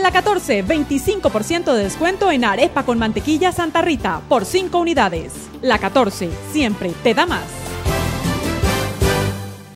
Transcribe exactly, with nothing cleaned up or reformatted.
La catorce, veinticinco por ciento de descuento en arepa con mantequilla Santa Rita por cinco unidades. La catorce, siempre te da más.